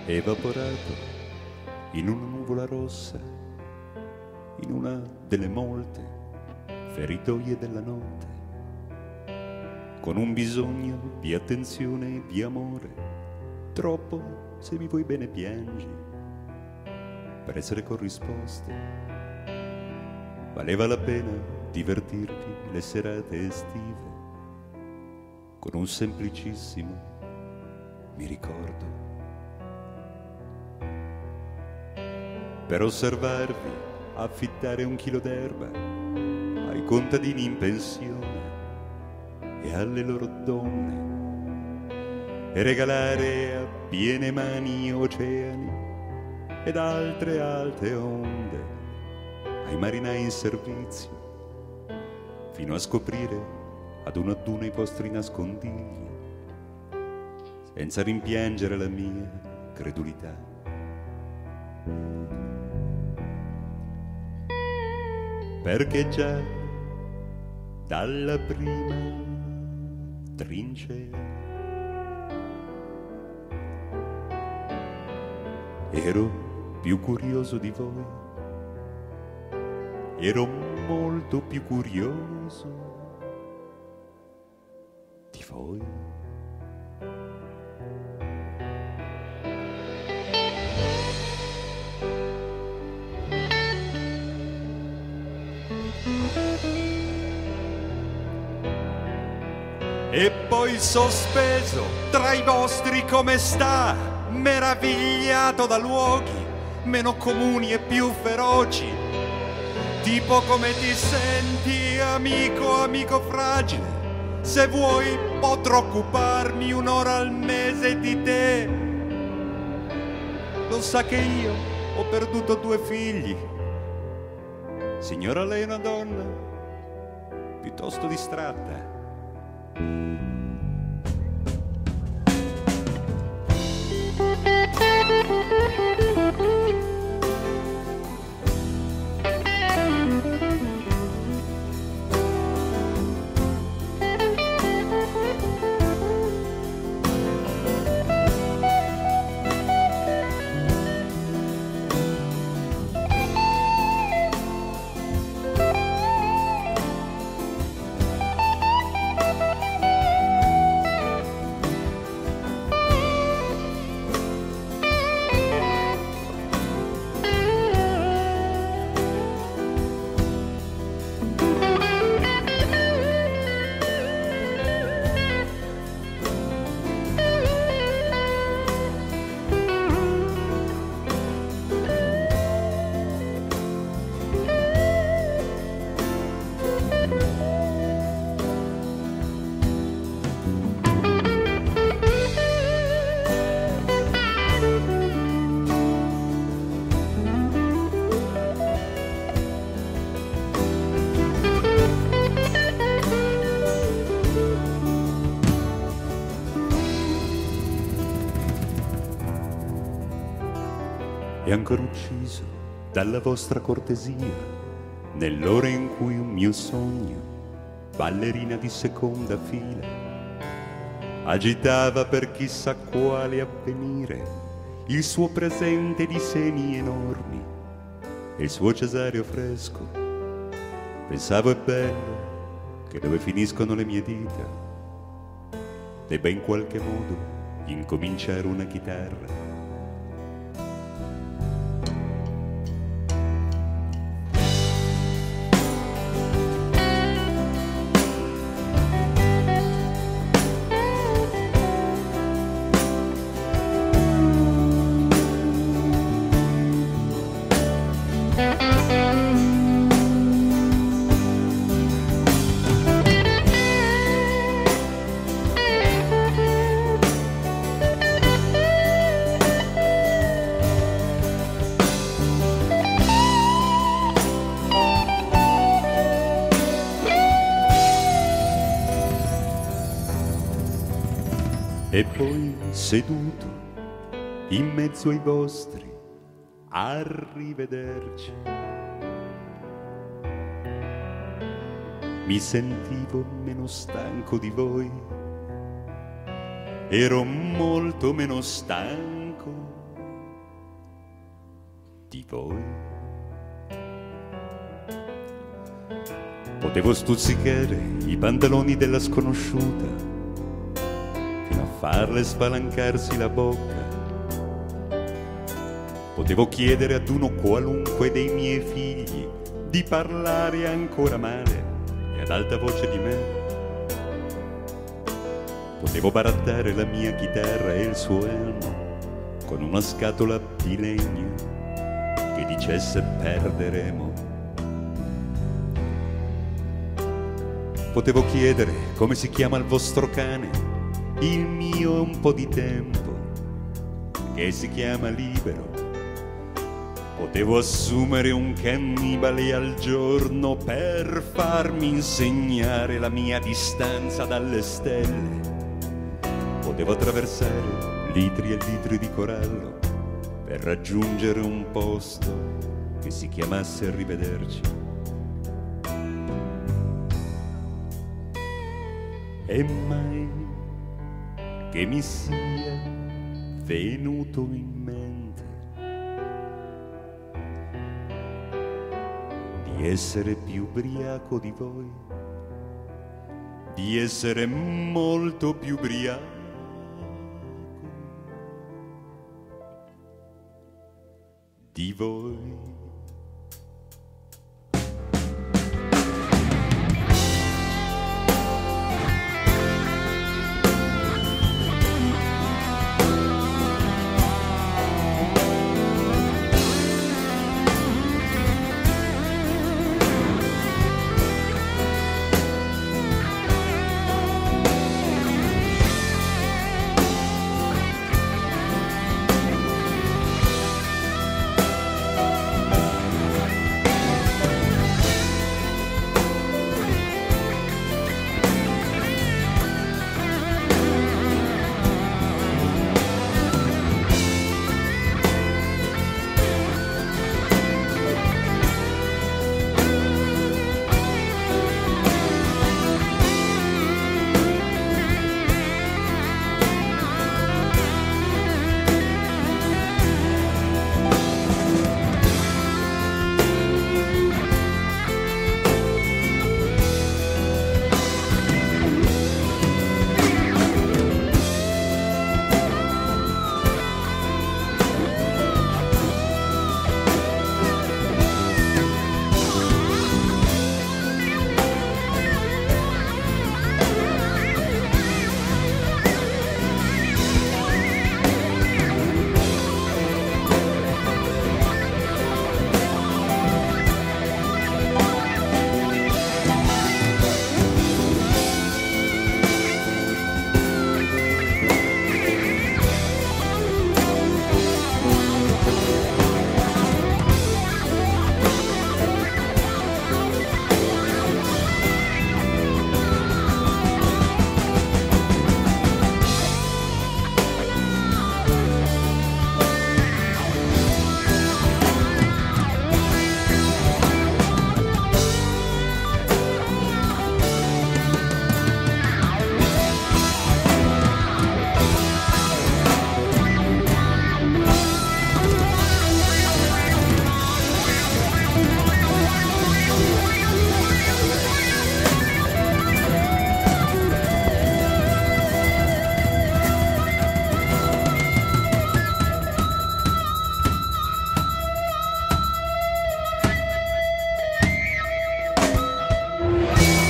evaporato in una nuvola rossa, in una delle molte feritoie della notte, con un bisogno di attenzione e di amore, troppo, se mi vuoi bene piangi, per essere corrisposto. Valeva la pena divertirti le serate estive, con un semplicissimo mi ricordo. Per osservarvi affittare un chilo d'erba ai contadini in pensione e alle loro donne, e regalare a piene mani oceani ed altre alte onde ai marinai in servizio, fino a scoprire ad uno i vostri nascondigli, senza rimpiangere la mia credulità. Perché già dalla prima trincea ero più curioso di voi, ero molto più curioso di voi. E poi sospeso tra i vostri come sta, meravigliato da luoghi meno comuni e più feroci, tipo come ti senti amico, amico fragile. Se vuoi potrò occuparmi un'ora al mese di te. Lo sa che io ho perduto 2 figli. Signora, lei è una donna piuttosto distratta. E ancora ucciso dalla vostra cortesia, nell'ora in cui un mio sogno, ballerina di seconda fila, agitava per chissà quale avvenire il suo presente di seni enormi e il suo cesario fresco. Pensavo, è bello che dove finiscono le mie dita debba in qualche modo incominciare una chitarra. E poi seduto in mezzo ai vostri, arrivederci, mi sentivo meno stanco di voi, ero molto meno stanco di voi. Potevo stuzzicare i pantaloni della sconosciuta fino a farle spalancarsi la bocca. Potevo chiedere ad uno qualunque dei miei figli di parlare ancora male e ad alta voce di me. Potevo barattare la mia chitarra e il suo elmo con una scatola di legno che dicesse perderemo. Potevo chiedere come si chiama il vostro cane, il mio è un po' di tempo che si chiama libero. Potevo assumere un cannibale al giorno per farmi insegnare la mia distanza dalle stelle. Potevo attraversare litri e litri di corallo per raggiungere un posto che si chiamasse Arrivederci. E mai che mi sia venuto in mente di essere più ubriaco di voi, di essere molto più ubriaco di voi.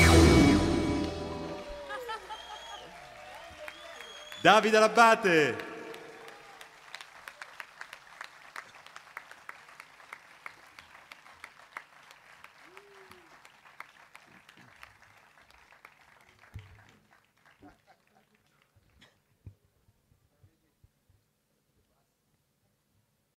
Davide L'Abbate.